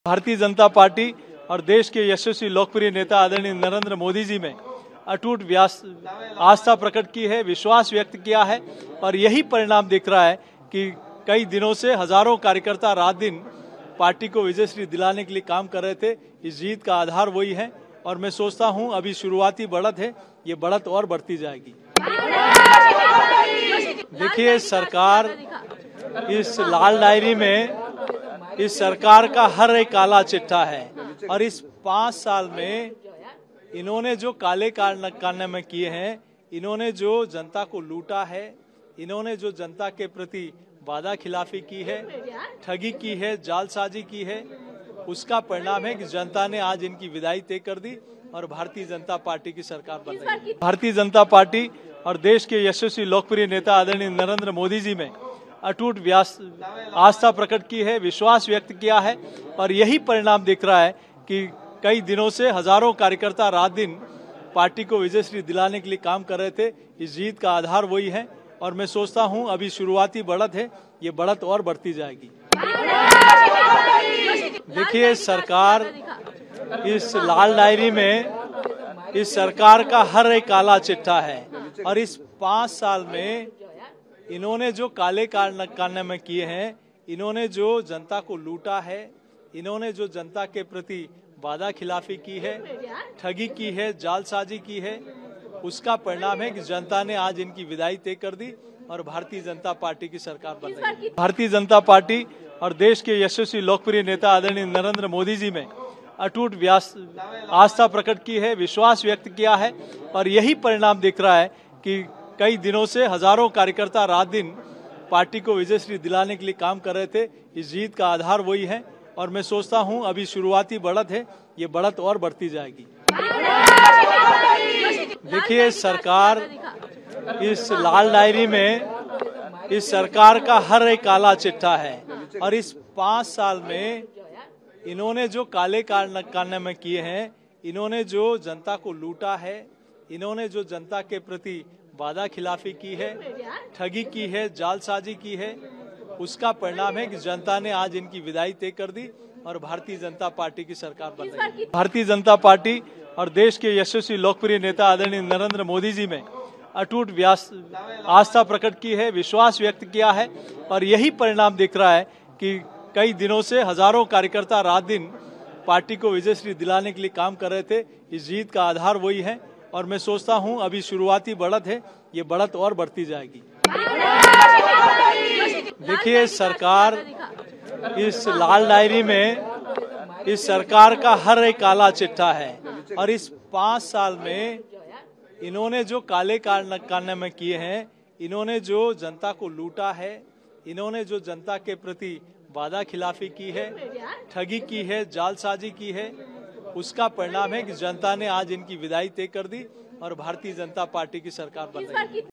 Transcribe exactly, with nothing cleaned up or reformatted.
Bharatiya Janata party और देश के यशस्वी लोकप्रिय नेता आदरणीय नरेंद्र मोदी जी में अटूट व्यास आस्था प्रकट की है, विश्वास व्यक्त किया है और यही परिणाम दिख रहा है कि कई दिनों से हजारों कार्यकर्ता रात दिन पार्टी को विजयश्री दिलाने के लिए काम कर रहे थे। इस जीत का आधार वही है और मैं सोचता हूं अभी शुरुआती बढ़त है, ये बढ़त और बढ़ती जाएगी। देखिए, सरकार इस लाल डायरी में इस सरकार का हर एक काला चिट्ठा है और इस पांच साल में इन्होंने जो काले कारनामे किए हैं, इन्होंने जो जनता को लूटा है, इन्होंने जो जनता के प्रति वादा खिलाफी की है, ठगी की है, जालसाजी की है, उसका परिणाम है कि जनता ने आज इनकी विदाई तय कर दी और भारतीय जनता पार्टी की सरकार बन रही है। भारतीय जनता पार्टी और देश के यशस्वी लोकप्रिय नेता आदरणीय नरेंद्र मोदी जी में अटूट व्यास आस्था प्रकट की है, विश्वास व्यक्त किया है और यही परिणाम दिख रहा है कि कई दिनों से हजारों कार्यकर्ता रात दिन पार्टी को विजयश्री दिलाने के लिए काम कर रहे थे। इस जीत का आधार वही है और मैं सोचता हूं अभी शुरुआती बढ़त है, ये बढ़त और बढ़ती जाएगी। देखिए, सरकार इस लाल डायरी में इस सरकार का हर एक काला चिट्ठा है और इस पांच साल में इन्होंने जो काले कारनामे किए हैं, इन्होंने जो जनता को लूटा है, इन्होंने जो जनता के प्रति वादा खिलाफी की है, ठगी की है, जालसाजी की है, उसका परिणाम है कि जनता ने आज इनकी विदाई तय कर दी और भारतीय जनता पार्टी की सरकार बन रही है। भारतीय जनता पार्टी और देश के यशस्वी लोकप्रिय नेता आदरणीय नरेंद्र मोदी जी में अटूट व्यास आस्था प्रकट की है, विश्वास व्यक्त किया है और यही परिणाम दिख रहा है कि कई दिनों से हजारों कार्यकर्ता रात दिन पार्टी को विजयश्री दिलाने के लिए काम कर रहे थे। इस जीत का आधार वही है और मैं सोचता हूं अभी शुरुआती बढ़त है, ये बढ़त और बढ़ती जाएगी। देखिए, सरकार इस लाल डायरी में इस सरकार का हर एक काला चिट्ठा है और इस पांच साल में इन्होंने जो काले कारनामे किए हैं, इन्होंने जो जनता को लूटा है, इन्होंने जो जनता के प्रति वादा खिलाफी की है, ठगी की है, जालसाजी की है, उसका परिणाम है कि जनता ने आज इनकी विदाई तय कर दी और भारतीय जनता पार्टी की सरकार बन रही है। भारतीय जनता पार्टी और देश के यशस्वी लोकप्रिय नेता आदरणीय नरेंद्र मोदी जी में अटूट व्यास आस्था प्रकट की है, विश्वास व्यक्त किया है और यही परिणाम दिख रहा है कि कई दिनों से हजारों कार्यकर्ता रात दिन पार्टी को विजयश्री दिलाने के लिए काम कर रहे थे। इस जीत का आधार वही है और मैं सोचता हूं अभी शुरुआती बढ़त है, ये बढ़त और बढ़ती जाएगी। देखिए, सरकार इस लाल डायरी में इस सरकार का हर एक काला चिट्ठा है और इस पांच साल में इन्होंने जो काले कारनामे किए हैं, इन्होंने जो जनता को लूटा है, इन्होंने जो जनता के प्रति वादा खिलाफी की है, ठगी की है, जालसाजी की है, उसका परिणाम है कि जनता ने आज इनकी विदाई तय कर दी और भारतीय जनता पार्टी की सरकार बन रही है।